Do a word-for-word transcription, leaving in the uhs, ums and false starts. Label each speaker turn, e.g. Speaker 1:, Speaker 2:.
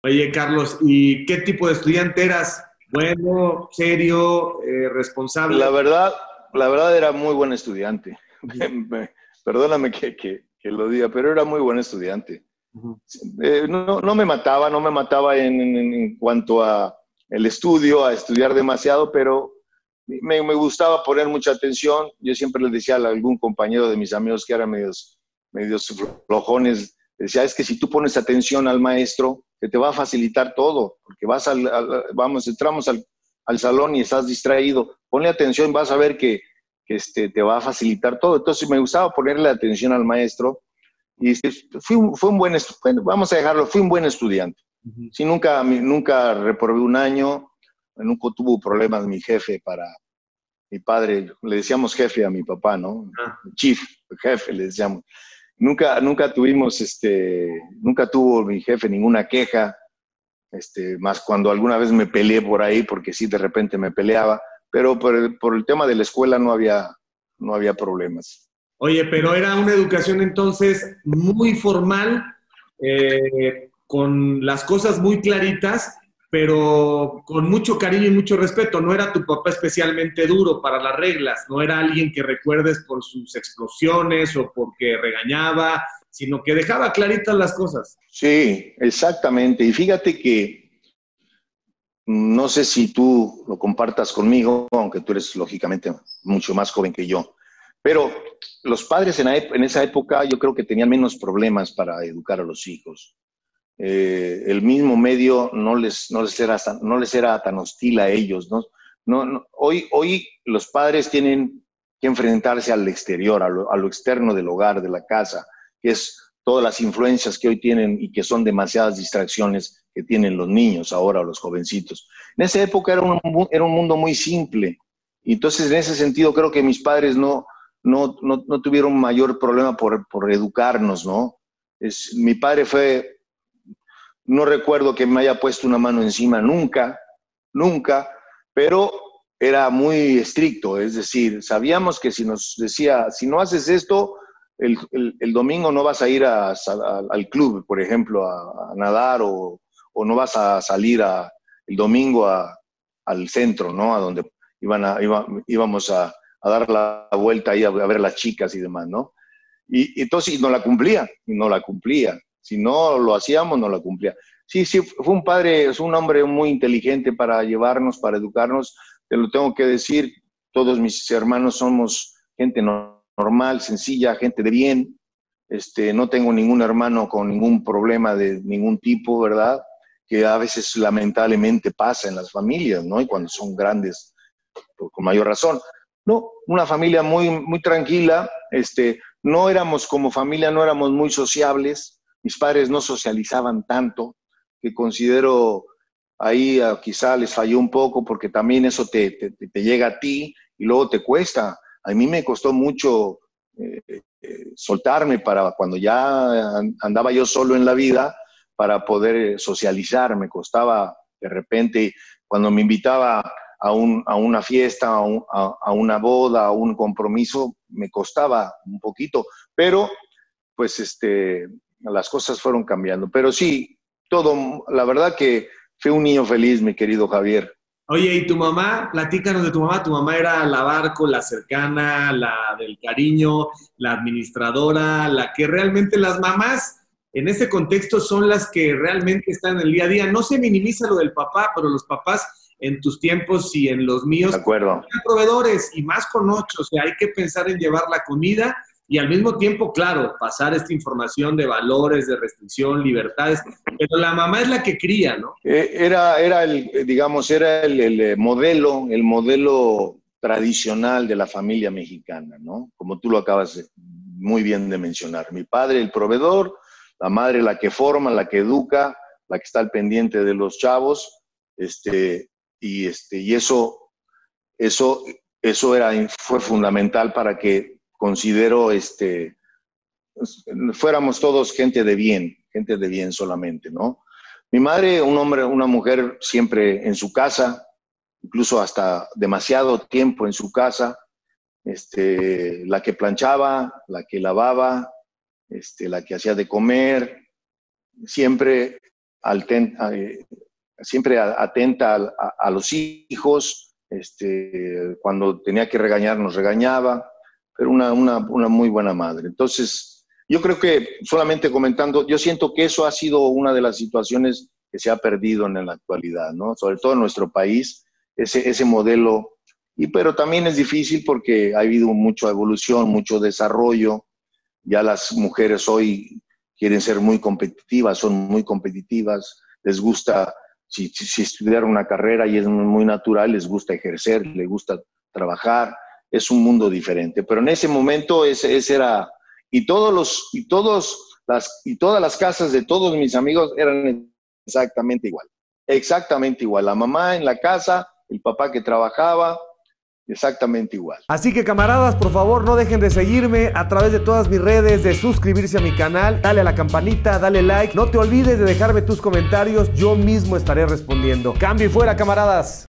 Speaker 1: Oye, Carlos, ¿y qué tipo de estudiante eras? Bueno, serio, eh, responsable.
Speaker 2: La verdad, la verdad era muy buen estudiante.
Speaker 1: Ujú,
Speaker 2: Me- Perdóname que, que- que lo diga, pero era muy buen estudiante.
Speaker 1: ujú.
Speaker 2: Eh, no, no me mataba, no me mataba en, en- en cuanto a el estudio, a estudiar demasiado, pero me, me gustaba poner mucha atención. Yo siempre les decía a algún compañero de mis amigos que eran medios, medios flojones, decía, es que si tú pones atención al maestro, que te va a facilitar todo, porque vas al, al- vamos, entramos al, al salón y estás distraído. Ponle atención, vas a ver que, que este, te va a facilitar todo. Entonces me gustaba ponerle atención al maestro y fui, un- fue un buen, bueno, vamos a dejarlo, fui un buen estudiante.
Speaker 1: Ujú.
Speaker 2: Sí, nunca, nunca reprobé un año, nunca tuvo problemas mi jefe para, mi padre, le decíamos jefe a mi papá, ¿no?
Speaker 1: Ah,
Speaker 2: Chief, jefe, le decíamos. Nunca, nunca tuvimos, este, nunca tuvo mi jefe ninguna queja, este, más cuando alguna vez me peleé por ahí, porque sí, de repente me peleaba, pero por el, por el tema de la escuela no había, no había problemas.
Speaker 1: oye, pero era una educación entonces muy formal, eh, con las cosas muy claritas, pero con mucho cariño y mucho respeto. No era tu papá especialmente duro para las reglas, no era alguien que recuerdes por sus explosiones o porque regañaba, sino que dejaba claritas las cosas.
Speaker 2: Sí, exactamente. Y fíjate que no sé si tú lo compartas conmigo, aunque tú eres lógicamente mucho más joven que yo, pero los padres en, la, en esa época yo creo que tenían menos problemas para educar a los hijos. Eh, el mismo medio no les, no, les era, no les era tan hostil a ellos, ¿no? No, no, hoy, hoy los padres tienen que enfrentarse al exterior, a lo, a lo externo del hogar, de la casa, que es todas las influencias que hoy tienen y que son demasiadas distracciones que tienen los niños ahora, los jovencitos. En esa época era un, era un mundo muy simple. Y entonces, en ese sentido, creo que mis padres no, no, no, no tuvieron mayor problema por, por educarnos, ¿no? Es, mi padre fue, no recuerdo que me haya puesto una mano encima nunca, nunca, pero era muy estricto, es decir, sabíamos que si nos decía, si no haces esto, el, el, el domingo no vas a ir a, a, al club, por ejemplo, a, a nadar o, o, no vas a salir a, el domingo a, al centro, ¿no? A donde iban a, iba, íbamos a, a, dar la vuelta ahí a, a ver a las chicas y demás, ¿no? Y, y entonces y no la cumplía, y no la cumplía. Si no lo hacíamos, no la cumplía. Sí, sí, fue un padre, es un hombre muy inteligente para llevarnos, para educarnos. Te lo tengo que decir, todos mis hermanos somos gente no, normal, sencilla, gente de bien. Este, no tengo ningún hermano con ningún problema de ningún tipo, ¿verdad? Que a veces lamentablemente pasa en las familias, ¿no? Y cuando son grandes, con mayor razón. No, una familia muy, muy tranquila, este, no éramos como familia, no éramos muy sociables, mis padres no socializaban tanto, que considero ahí uh, quizá les falló un poco porque también eso te, te, te llega a ti y luego te cuesta. A mí me costó mucho eh, eh, soltarme para cuando ya andaba yo solo en la vida, para poder socializar, me costaba de repente, cuando me invitaba a, un, a una fiesta, a, un, a, a, una boda, a un compromiso, me costaba un poquito, pero pues este, las cosas fueron cambiando. Pero sí, todo, la verdad que fui un niño feliz, mi querido Javier.
Speaker 1: Oye, ¿y tu mamá? Platícanos de tu mamá. Tu mamá era la barco, la cercana, la del cariño, la administradora, la que realmente las mamás en ese contexto son las que realmente están en el día a día. No se minimiza lo del papá, pero los papás en tus tiempos y en los míos
Speaker 2: De acuerdo.
Speaker 1: eran proveedores y más con ocho. O sea, hay que pensar en llevar la comida y al mismo tiempo, claro, pasar esta información de valores, de restricción, libertades. Pero la mamá es la que cría, ¿no?
Speaker 2: Eh, era, era el, digamos, era el, el modelo, el modelo tradicional de la familia mexicana, ¿no? Como tú lo acabas de, muy bien de mencionar. Mi padre, el proveedor, la madre, la que forma, la que educa, la que está al pendiente de los chavos, este, y, este, y eso, eso, eso era, fue fundamental para que considero, este, fuéramos todos gente de bien, gente de bien solamente, ¿no? Mi madre, un hombre, una mujer siempre en su casa, incluso hasta demasiado tiempo en su casa, este, la que planchaba, la que lavaba, este, la que hacía de comer, siempre altenta, eh, siempre atenta a, a, a los hijos, este, cuando tenía que regañar nos regañaba, pero una, una, una muy buena madre. Entonces, yo creo que solamente comentando, yo siento que eso ha sido una de las situaciones que se ha perdido en la actualidad, ¿no? Sobre todo en nuestro país, ese, ese modelo. Y, pero también es difícil porque ha habido mucha evolución, mucho desarrollo. Ya las mujeres hoy quieren ser muy competitivas, son muy competitivas, les gusta, si, si, si estudiar una carrera y es muy natural, les gusta ejercer, les gusta trabajar, es un mundo diferente. Pero en ese momento ese, ese era, y todos los, y todos las, y todas las casas de todos mis amigos eran exactamente igual, exactamente igual. La mamá en la casa, el papá que trabajaba, exactamente igual.
Speaker 3: Así que camaradas, por favor no dejen de seguirme a través de todas mis redes, de suscribirse a mi canal, dale a la campanita, dale like, no te olvides de dejarme tus comentarios, yo mismo estaré respondiendo. Cambio y fuera, camaradas.